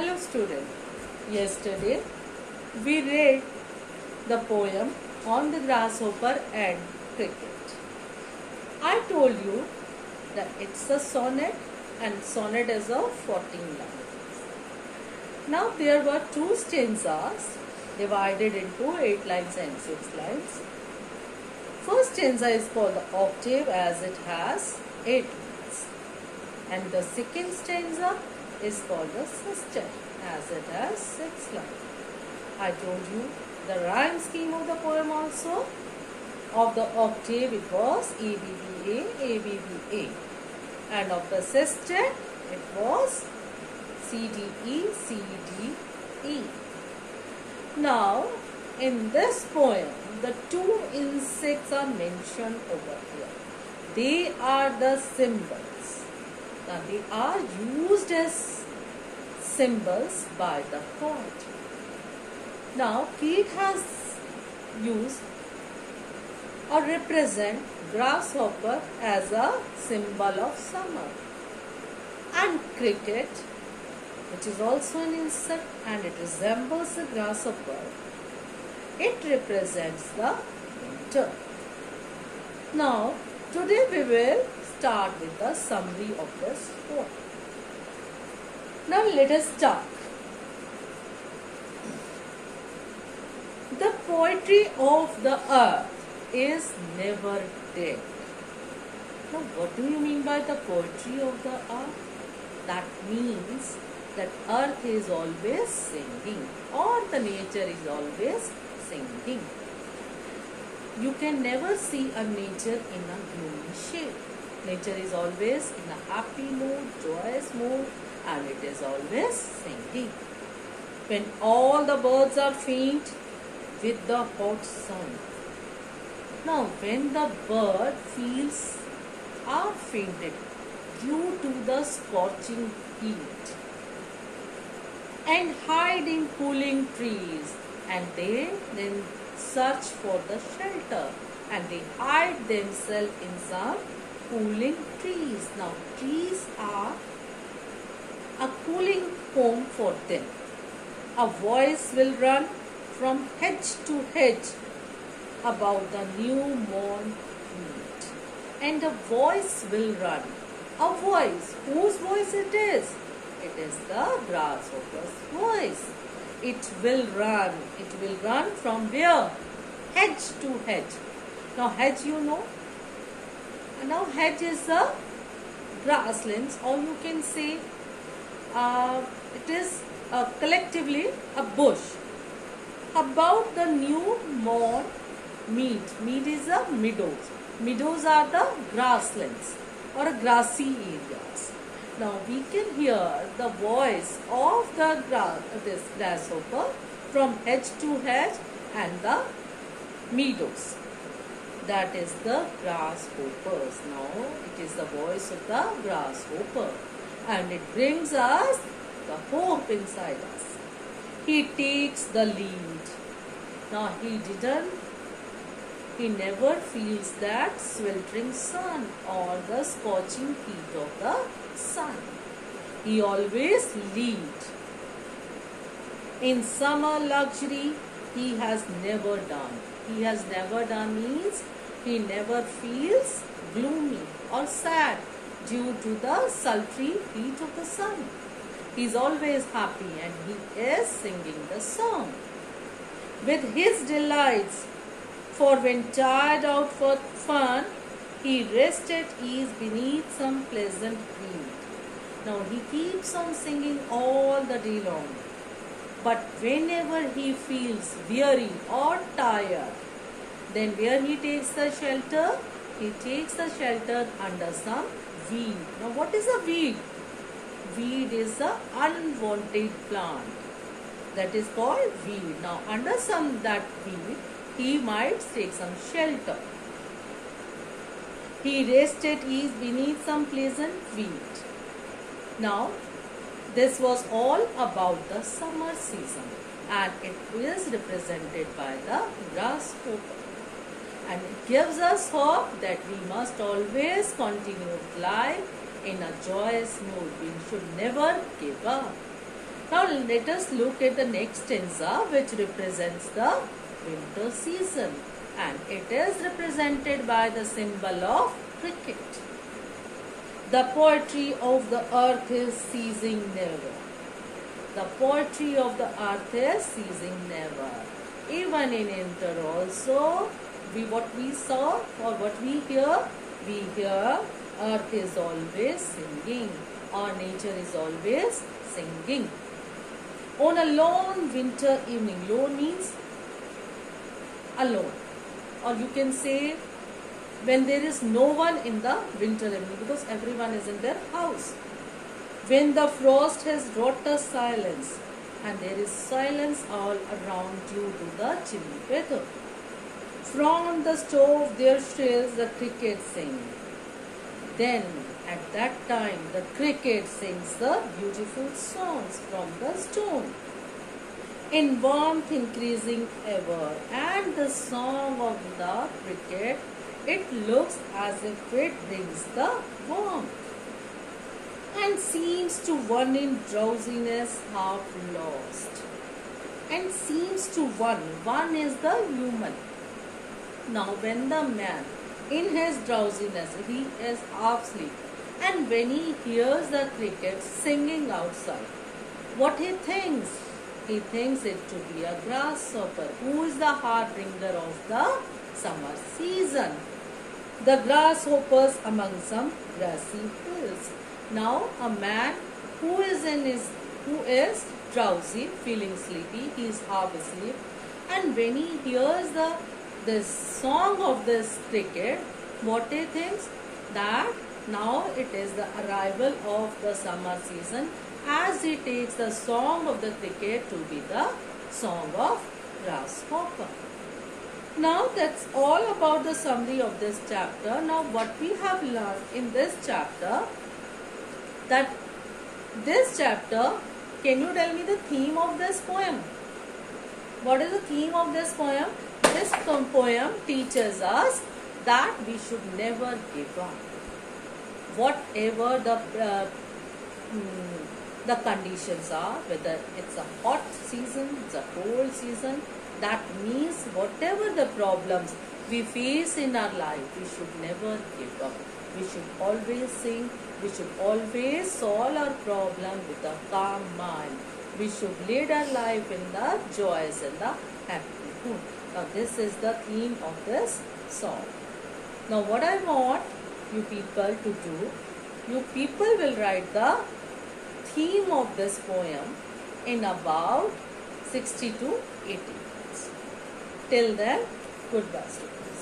Hello student, yesterday we read the poem on the grasshopper and cricket. I told you that it's a sonnet and sonnet is of 14 lines. Now there were two stanzas divided into 8 lines and 6 lines. First stanza is called the octave as it has 8 lines. And the second stanza is called the sestet as it has 6 lines. I told you the rhyme scheme of the poem also. Of the octave it was ABBA, ABBA. And of the sestet it was CDE, CDE. Now in this poem the two insects are mentioned over here. They are the symbols. Now they are used as symbols by the poet. Now Keats has used or represent grasshopper as a symbol of summer, and cricket, which is also an insect and it resembles a grasshopper, it represents the winter. Now today we will start with the summary of this poem. Now let us start. The poetry of the earth is never dead. Now what do you mean by the poetry of the earth? That means that earth is always singing or the nature is always singing. You can never see a nature in a gloomy shade. Nature is always in a happy mood, joyous mood, and it is always singing. When all the birds are faint with the hot sun. Now when the bird feels are fainted due to the scorching heat and hide in cooling trees, and they then search for the shelter and they hide themselves in some cooling trees. Now trees are a cooling home for them. A voice will run from hedge to hedge about the new mown wheat, and a voice will run. A voice, whose voice it is? It is the grasshopper's voice. It will run. It will run from where? Hedge to hedge. Now hedge you know. And now hedge is a grasslands, or you can say it is collectively a bush. About the new mown mead. Mead is a meadows. Meadows are the grasslands or grassy areas. Now we can hear the voice of the this grasshopper from hedge to hedge and the meadows. That is the grasshoppers. Now it is the voice of the grasshopper, and it brings us the hope inside us. He takes the lead. Now he never feels that sweltering sun or the scorching heat of the sun. He always leads. In summer luxury, he has never done. He has never done means he never feels gloomy or sad due to the sultry heat of the sun. He is always happy and he is singing the song. With his delights, for when tired out for fun, he rests at ease beneath some pleasant weed. Now he keeps on singing all the day long. But whenever he feels weary or tired, then where he takes the shelter? He takes the shelter under some weed. Now what is a weed? Weed is an unwanted plant. That is called weed. Now under that weed, he might take some shelter. He rests at ease beneath some pleasant weed. Now this was all about the summer season, and it is represented by the grasshopper. And it gives us hope that we must always continue life in a joyous mood. We should never give up. Now let us look at the next stanza, which represents the winter season, and it is represented by the symbol of cricket. The poetry of the earth is ceasing never. The poetry of the earth is ceasing never. Even in winter also, what we saw or what we hear earth is always singing, or nature is always singing. On a lone winter evening, lone means alone, or you can say when there is no one in the winter evening, because everyone is in their house. When the frost has wrought a silence, and there is silence all around due to the chilly weather. From the stove there shrills the cricket sing. Then at that time the cricket sings the beautiful songs from the stone, in warmth increasing ever, and the song of the cricket, it looks as if it brings the warmth, and seems to one in drowsiness half lost. And seems to one is the human. Now when the man in his drowsiness, he is half asleep, and when he hears the cricket singing outside, what he thinks? He thinks it to be a grasshopper, who is the harbinger of the summer season. The grasshoppers among some grassy hills. Now a man who is drowsy, feeling sleepy, he is half asleep, and when he hears the song of this cricket, what he thinks? That now it is the arrival of the summer season, as he takes the song of the cricket to be the song of grasshopper. Now that's all about the summary of this chapter. Now what we have learned in this chapter, can you tell me the theme of this poem? What is the theme of this poem? This poem teaches us that we should never give up. Whatever the conditions are, whether it's a hot season, it's a cold season, that means whatever the problems we face in our life, we should never give up. We should always sing. We should always solve our problem with a calm mind. We should lead our life in the joys and the happy mood. Now this is the theme of this song. Now what I want you people to do, you people will write the theme of this poem in about 60 to 80 minutes. Till then, goodbye students.